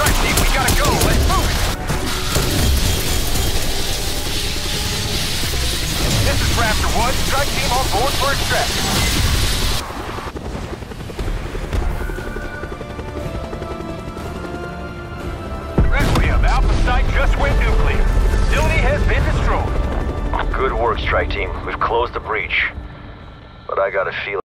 Alright, team, we gotta go. Let's move it. This is Raptor 1. Strike team on board for extraction. Requiem, Alpha site just went nuclear. Facility has been destroyed. Good work, strike team. We've closed the breach. But I got a feeling